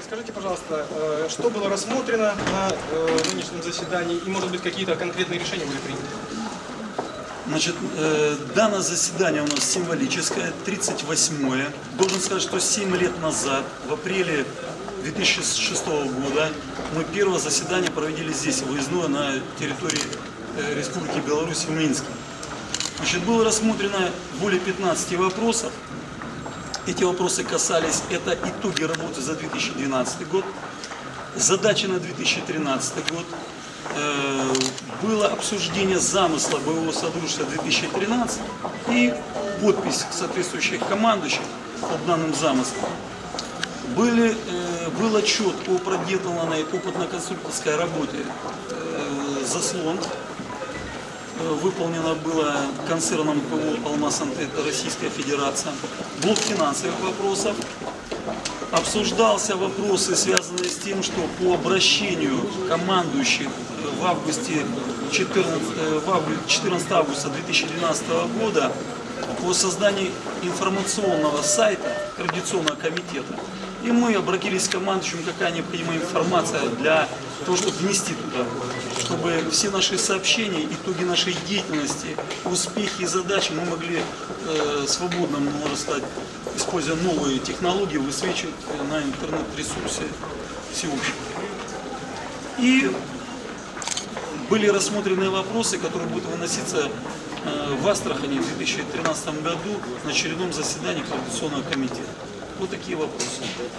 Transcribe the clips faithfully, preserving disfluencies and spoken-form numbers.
Расскажите, пожалуйста, что было рассмотрено на нынешнем заседании и, может быть, какие-то конкретные решения были приняты? Значит, э, данное заседание у нас символическое, тридцать восьмое. Должен сказать, что семь лет назад, в апреле две тысячи шестого года, мы первое заседание проводили здесь, выездное, на территории э, Республики Беларусь в Минске. Значит, было рассмотрено более пятнадцати вопросов. Эти вопросы касались, это итоги работы за две тысячи двенадцатый год, задачи на две тысячи тринадцатый год. Было обсуждение замысла боевого содружества две тысячи тринадцать и подпись соответствующих командующих под данным замыслом. Были, был отчет о проделанной опытно-консультантской работе «Заслон». Выполнено было концерном ПО «Алмаз-Антет», это Российская Федерация. Блок финансовых вопросов. Обсуждался вопросы, связанные с тем, что по обращению командующих в августе четырнадцатого августа две тысячи двенадцатого года по созданию информационного сайта Координационного комитета. И мы обратились к командующим, какая необходимая информация для того, чтобы внести туда, чтобы все наши сообщения, итоги нашей деятельности, успехи и задачи мы могли э, свободно, можно сказать, используя новые технологии, высвечивать на интернет-ресурсе всеобщем. И были рассмотрены вопросы, которые будут выноситься э, в Астрахани в две тысячи тринадцатом году на очередном заседании Координационного комитета. Вот такие вопросы.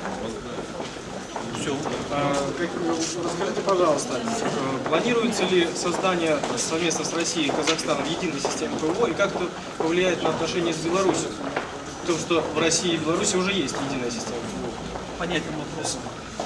Все. Расскажите, пожалуйста, планируется ли создание совместно с Россией и Казахстаном единой системы ПВО, и как это повлияет на отношения с Беларусью? Потому что в России и Беларуси уже есть единая система ПВО. Понятным вопросом.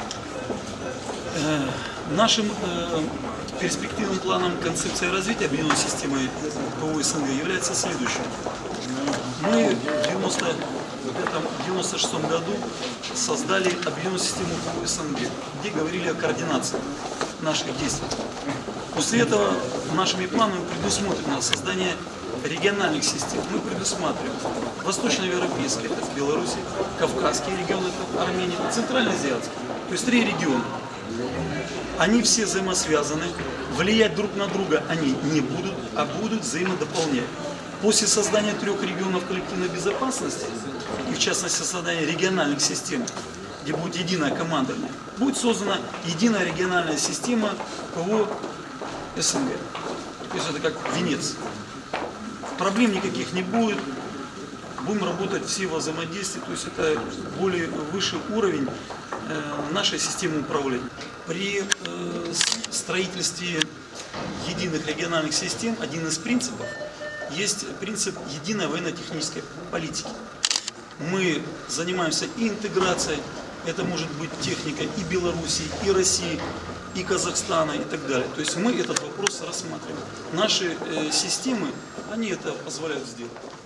Э, нашим э, перспективным планом концепции развития объединенной системы ПВО СНГ является следующим. Мы в девяносто шестом году создали объединенную систему ПВО СНГ, где говорили о координации наших действий. После этого нашими планами предусмотрено создание региональных систем. Мы предусматриваем восточноевропейский, это в Беларуси, Кавказский регион, это Армения, Центральноазиатский. То есть три региона. Они все взаимосвязаны, влиять друг на друга они не будут, а будут взаимодополнять. После создания трех регионов коллективной безопасности, и в частности создания региональных систем, где будет единое командование, будет создана единая региональная система ПВО СНГ. То есть это как венец. Проблем никаких не будет. Будем работать все во взаимодействии, то есть это более высший уровень э, нашей системы управления. При э, строительстве единых региональных систем один из принципов есть принцип единой военно-технической политики. Мы занимаемся и интеграцией, это может быть техника и Беларуси, и России, и Казахстана, и так далее. То есть мы этот вопрос рассматриваем. Наши э, системы, они это позволяют сделать.